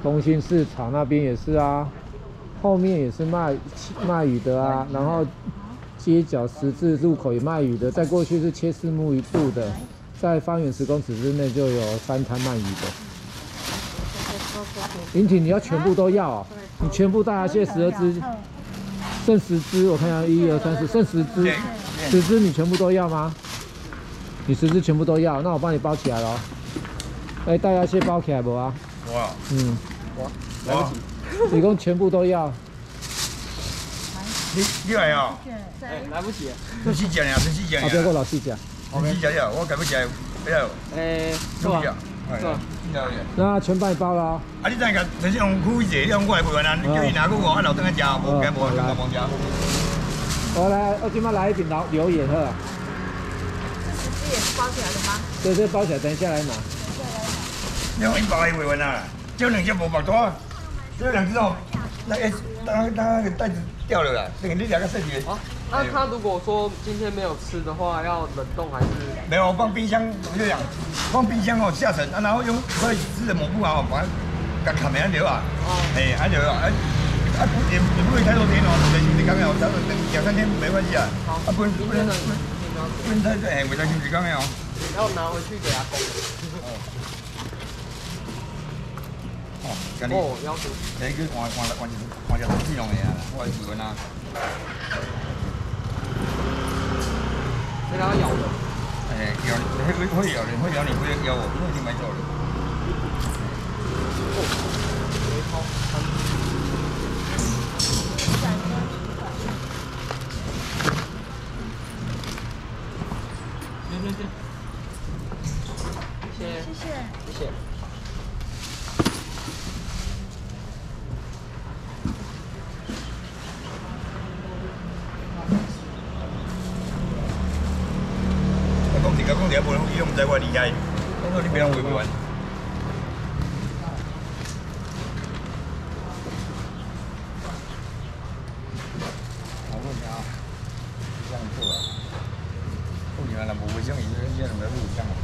中心市场那边也是啊，后面也是卖鱼的啊，然后街角十字路口也卖鱼的，再过去是切4目1度的，在方圆10公尺之内就有3摊卖鱼的。林婷，你要全部都要、哦？你全部大闸蟹12只，剩10只，我看一下，1、2、3、4，剩10只，10只你全部都要吗？你10只全部都要，那我帮你包起来了。哎，大闸蟹包起来不啊？ 哇， 我来不及，一共全部都要。 你来哦？ 来不及。 真细只呀，真细只呀。 不要给我老细讲。 真细只呀，我该不吃，不要。 是吧？ 那全帮你包了、哦。 啊，你等下陈信宏开一个，我来陪完啊，你叫伊拿过我，啊，留等下吃，无惊无干忙吃。 我今麦来一瓶榴莲喝。 这10只也是包起来的吗？ 对，这包起来，等一下来拿。 你用100个陪完啊，这2只无白多，这2只哦，那个袋子掉了啦，这个你2个设计。 那他如果说今天没有吃的话，要冷冻还是？ 没有，放冰箱，我就讲，放冰箱哦，下层啊，然后用可以湿的抹布啊，把它砍没留啊，哎，还留啊，也不会太多天哦，你刚刚差不多2、3天没关系啊，啊不能太哎，为了就是刚刚哦， 要拿回去给阿公。哦，要求。 哎，佢换只东西用嘅啊，我係試過啦。 给它咬的。 咬，可以咬你，不要咬我，因为你没做了。 谢谢。讲一不能，伊都唔知我厉害，讲到你别人会不完。好多年啊，这样做啊，后年了无卫生，伊这样来不卫生啊。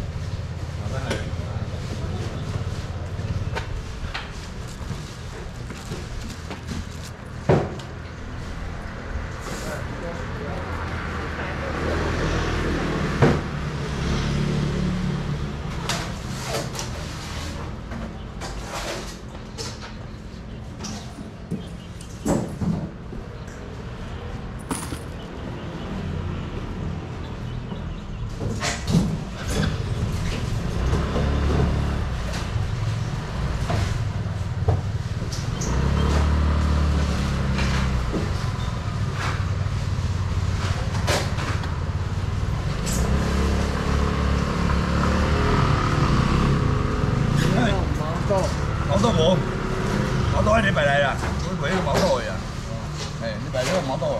毛豆你摆来啦，我买个毛豆的呀。哎，你摆这个毛豆啊。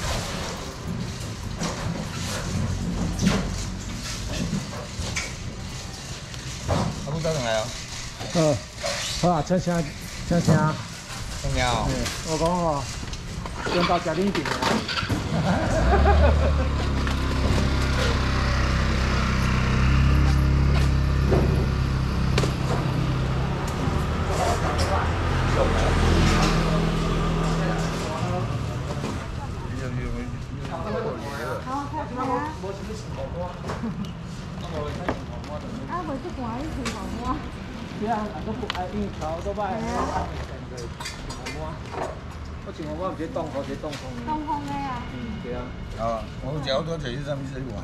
阿公早上来啊。 好啊，请。 重要。 我讲哦，先到家庭店的。对啊，都不爱应酬，都爱。我前我唔是冻风，是冻风。 冻风的啊。 对啊。 啊，我食好多就是啥物事哇。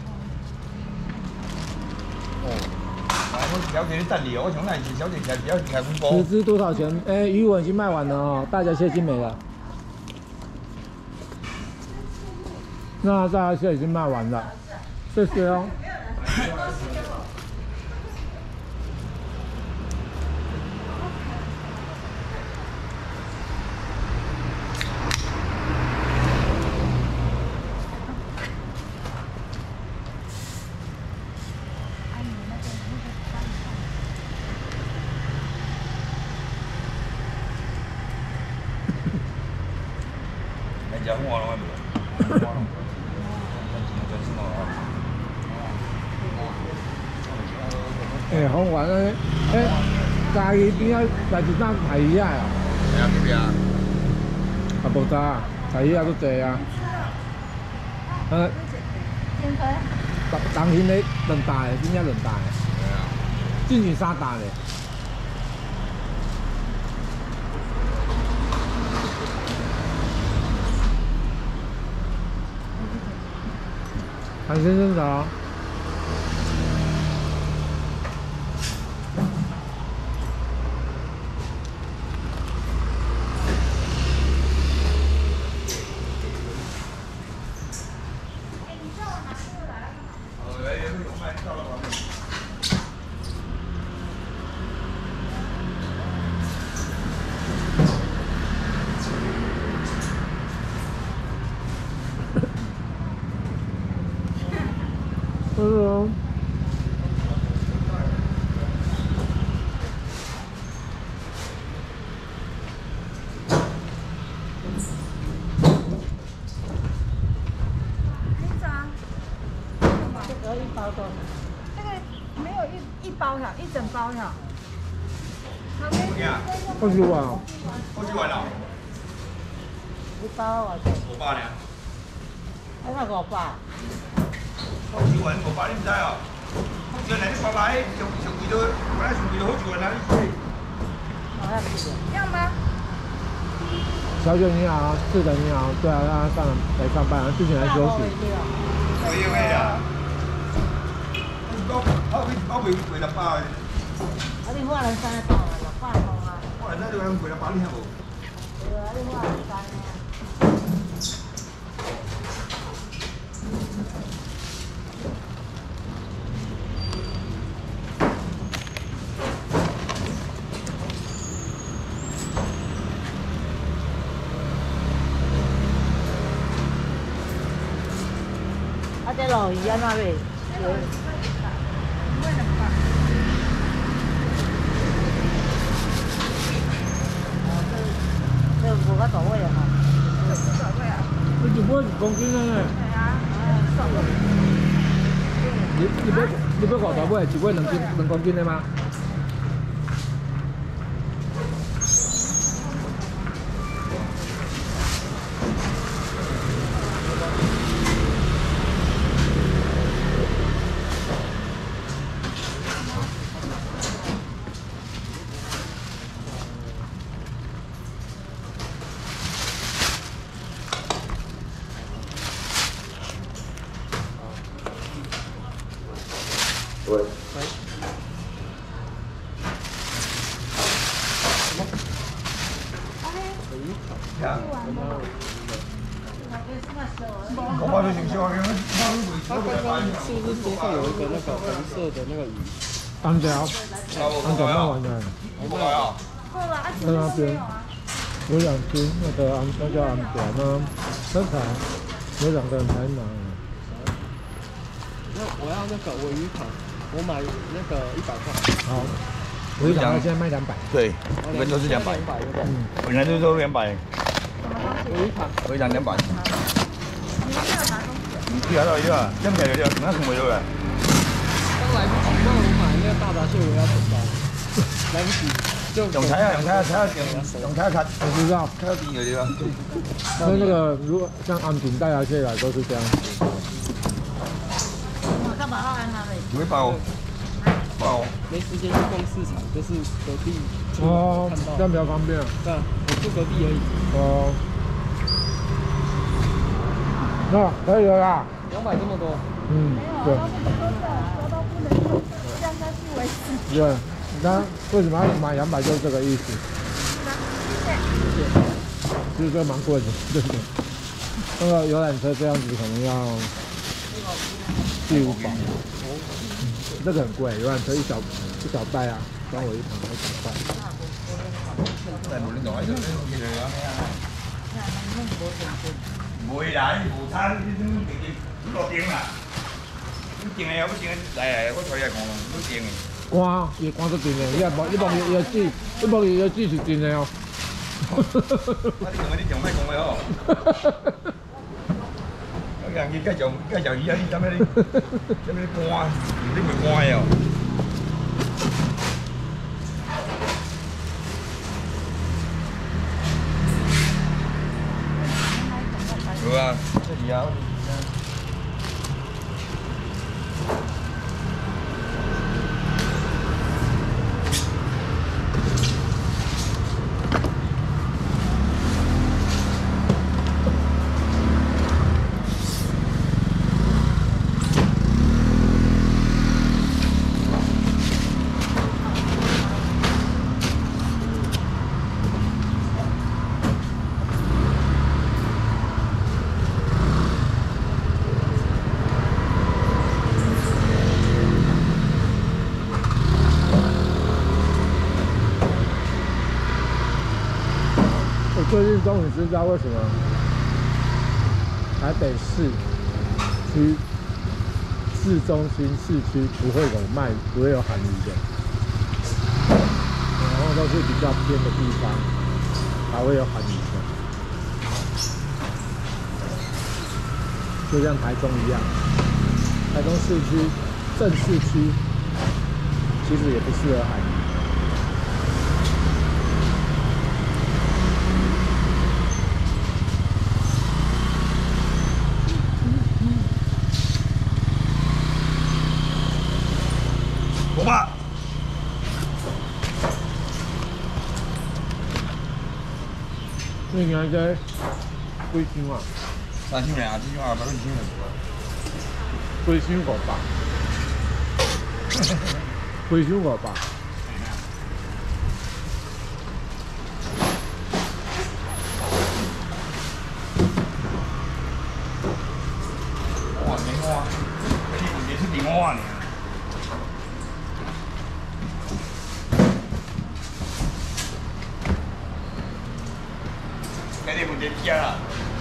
我小姐你等你哦，我从那小姐开分包。 10只多少钱？哎，鱼尾已经卖完了哦，大闸蟹已经没了。那大闸蟹已经卖完了，谢谢哦。 食红花龙无？ 哎，红丸哎。 嘉义边仔来一档台鱼啊？ 哎呀，这边啊， 啊无知啊，台鱼啊都济啊。 减肥。 当天咧两大的，真正两大的， 对啊， 进去3大的。韩先生早。Hello. 这个一包多少？这个没有一包了，一整包了。 20万哦。 50万哦， 一包啊， 500呢。 那500。 50万500，你唔知哦？原来你爸爸上贵到，本来上贵到好几万啊！ 要吗？ 小姐你好，是的你好，对啊，让他来上班，之前来休息。 可以可以啊。我卖600的。 啊，你花人3包啊，600包啊。 我来这就卖600，你听无？ 对啊，你花人3啊。 啊，这鲈鱼安怎卖？这无较大尾啊吼。 你一尾1公斤的呢？ 对啊。 你要5大尾，一尾2公斤的吗？ 对。恐怕就行销啊！ 他刚刚是不是桌上有一个那个红色的那个鱼？ 安条，安条卖完了， 不来啊！ 够了，啊， 在那边有2斤，那叫安条呢，身材有2个人才拿。 那我要那个尾鱼汤，我买那个100块。 好，我一想现在卖200。 对，一般都是200。本来就是说200。 尾鱼汤， 尾鱼200。 你没有拿东西。 对啊，对啊，这样就那看不到了。 刚来不及，那我买那个大闸蟹我要等到，来不及。 用菜啊，用菜看， 我知道， 看到底有对吧？ 那个如果像安平大闸蟹来都是这样。 我干嘛要安他嘞？ 不会包，包。 没时间去逛市场，就是隔壁哦， 看到。 这样比较方便。 对啊，我住隔壁而已。 哦。那可以了啦。 200这么多。 嗯，对。 说到不能用，这样下去为止。 对，那为什么要买200就是这个意思。其实这蛮贵的，对不对？那个游览车这样子可能要400-500，这个很贵，游览车一小袋啊，跟我一堂200块。 在无恁同喺度，你嚟啊？袂来，无差，你直接落定啦。你定的要不定来，我找你来讲，你定的。 关，伊关得定的，伊伊个字是真的哦。 你仲咩讲嘅哦？有人去介紹伊啊！你做咩你關？你咪關哦！ 最近终于知道为什么台北市区市中心市区不会有韩语的，然后都是比较偏的地方才会有韩语的，就像台中一样，台中市区正市区其实也不适合韩语。 我爸， 你看这几箱啊 3箱俩，这箱200多斤了。 几箱500，几箱500。 哇，棉花，这里也是棉花呢。这里不得加啦。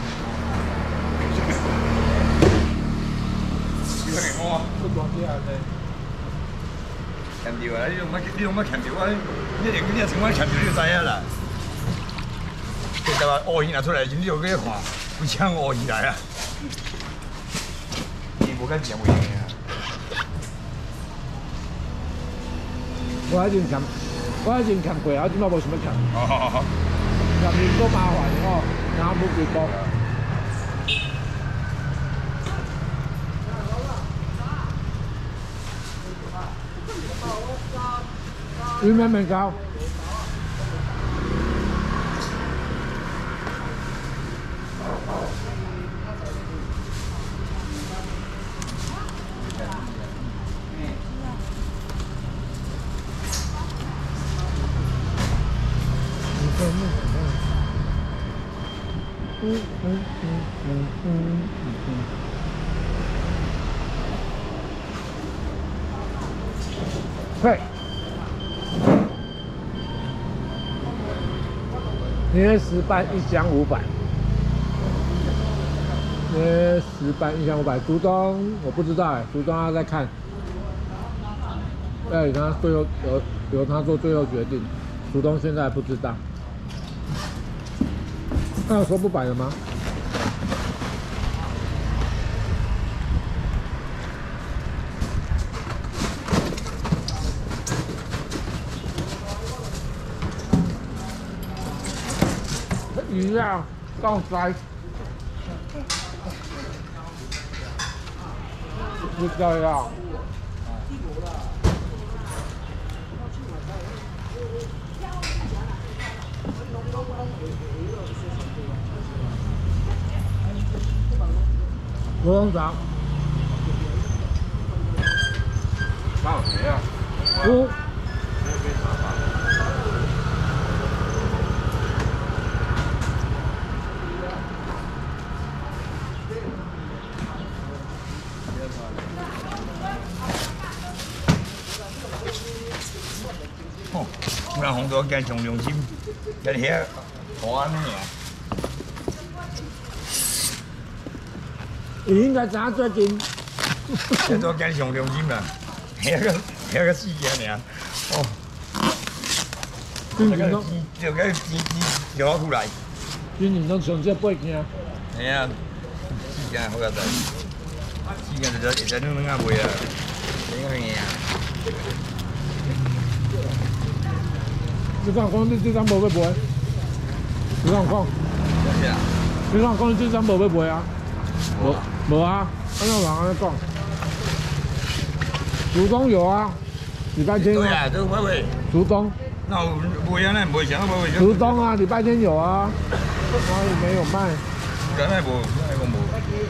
这个棉花， 不多些啊，这。 强调啊！你用乜强调啊？你情况强调你就知啊啦。即係話外現拿出嚟，你用嗰啲看，會搶外現嚟啊！你冇跟住有冇嘢啊？ 我以前強過啊，點解冇想乜強？ 哦， 強面都麻煩哦，啱冇幾多。魚咩名教？对。捏石斑1箱500，捏石斑1箱500。竹东我不知道哎，竹东他在看，要由他最后由他做最后决定。竹东现在不知道。他有说不摆了吗？鱼啊，倒塞，不知道呀。罗龙长， 哪有谁啊？ 五。 哦，有人红到惊上良心，人遐好安尼啊！ 你应该知影最近， 人都惊上良心啦，遐个4件尔，哦， 最近都就个钱就攞出来， 最近都上这8件。 系啊，4件好个仔，4件就会使弄啊卖啊，整个嘢啊。 你讲你这张无要卖？你讲， 是啊， 你讲你这张无要卖啊？无啊，按照人安尼讲，竹东有啊，礼拜天对啊，都买卖， 竹东， 那有卖啊，那卖啥买卖？ 竹东啊，礼拜天有啊，哪里没有卖？ 梗系无，梗系讲无。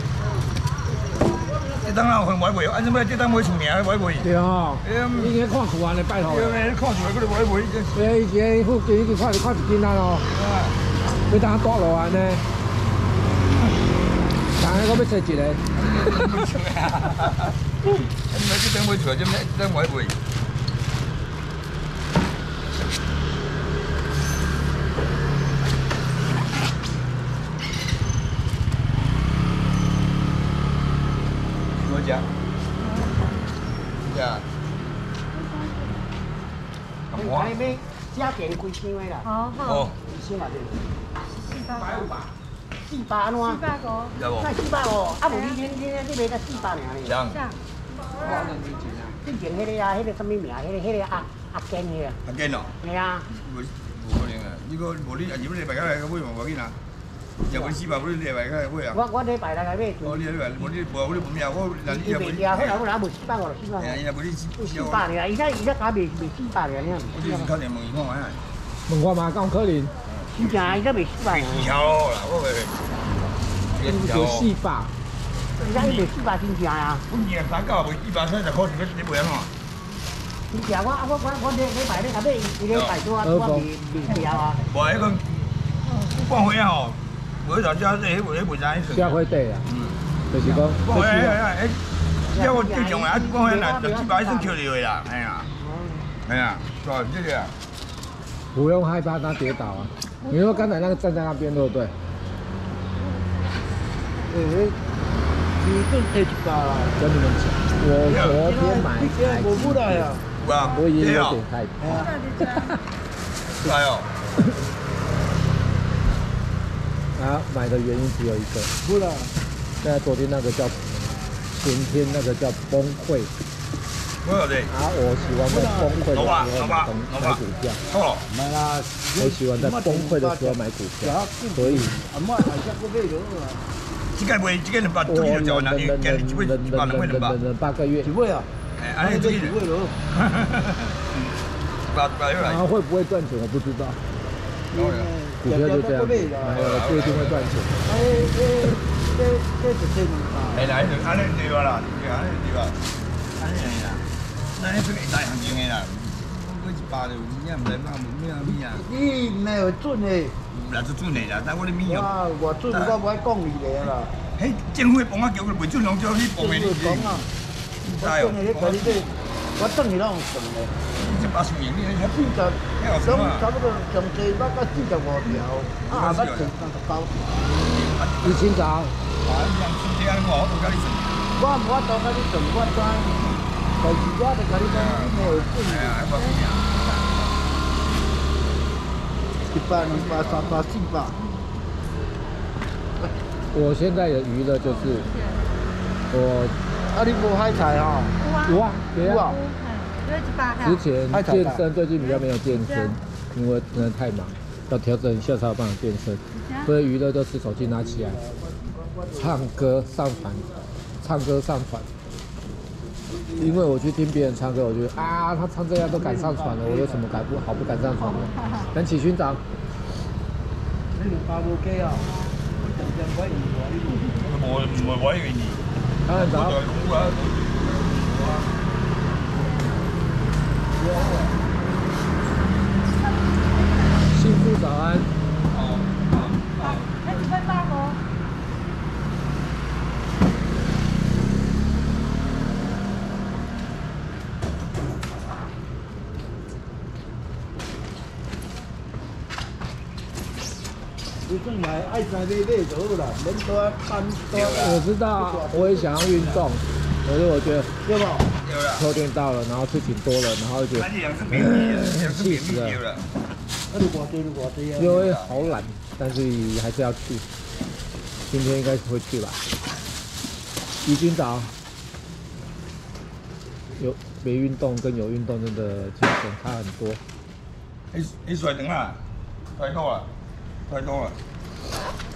这当然会买卖，按怎么这当买厝名买卖？ 对啊，你去看厝安尼拜托。 对啊，你看厝嗰度买卖。 对，伊附近已经看一斤啊咯，要当大路安尼。但系我要找一个。 你买这当买厝，这当买卖。 哇安尼要加点几箱的啦， 好好， 哦， 先嘛对。 400安怎？ 450， 有无？ 那450，啊无你卖才400尔呢。 像像之前迄个啊，迄个什么名？迄个阿坚迄个。 阿坚哦， 系啊。 无可能啊！你个无你，如果你礼拜个来个买嘛，无紧啊。又买400，无你礼拜个来买啊。 我礼拜来买。 哦，你礼拜，无你无本命，我人伊卖价，后来无450了，400。 哎呀，伊若无你 400尔，伊才敢卖400尔呢。 我就是靠电问伊看下。 问我嘛，敢有可能？ 真正伊才卖400尔。 技巧啦，我袂。 有400。 伊才伊卖400真正啊。 我年3到卖230块，你卖安怎？ 真正我礼拜咧，甲买伊礼拜多我卖掉啊。 无迄个半岁啊吼，无迄条只迄卖啥意思？ 下回对啊，就是讲， 半岁哎，要我最重要啊，半岁啦，就700算捡着的啦，哎呀，哎呀，对，这个啊。 不用害怕它跌倒啊。你说刚才那个站在那边对不对？ 你更100啦。 跟你们讲，我昨天买才我不来啊。 有啊， 我也有点害怕。 来哦。 啊，买的原因只有一个， 不啦。 那昨天那个叫前天那个叫崩溃。 我有的。 啊，我喜欢在崩溃的时候买股票。 哦。 买啦。 我喜欢在崩溃的时候买股票，所以。 这个卖，这个200，这个就那，今日一尾100两块200。 8个月。 几尾啊？ 哎，安尼这个。 几尾咯？ 8月来。 然后会不会赚钱我不知道。股票就这样，买了不一定会赚钱。 哎，来就安尼对啦，安尼对啦，安尼啦，咱迄算会大行情的啦，买100就有影，唔知嘛无咩物啊。 你唔系有准的。 有啦，做准的啦，但我咧米啊，我准我不爱讲你的啦。 迄政府帮我叫佢袂准，拢叫你帮的你。 讲啊，我准的你睇你这，我等你拢算的。 这80元你还 40，拢差不多上最捌到45条，啊，捌剩39。 一清早。 啊，你人出这安尼我都甲你算。 我唔我当甲你算，我知，但是我就甲你讲，你没有准。 哎呀，还无钱啊。 100、200、300、400。 我现在的娱乐就是我啊，你无海菜吼？ 有啊，有啊。之前健身，最近比较没有健身，因为真的太忙，要调整一下才有办法健身。所以娱乐就是手机拿起来，唱歌上传，唱歌上传。因为我去听别人唱歌，我觉得啊，他唱这样都敢上传了，我有什么好不敢上传的？赶起军长。 你200无计啊？ 我以为你。 当然早。幸福早安。 那几份大盒。 你正来爱在买就好啦，免多搬多。 我知道，我也想要运动，可是我觉得对吧？ 秋天到了，然后事情多了，然后就觉得气死了。因为好懒，但是还是要去。今天应该是会去吧。怡君早。有没运动跟有运动真的精神差很多。 你甩长啦，太多了，太多了。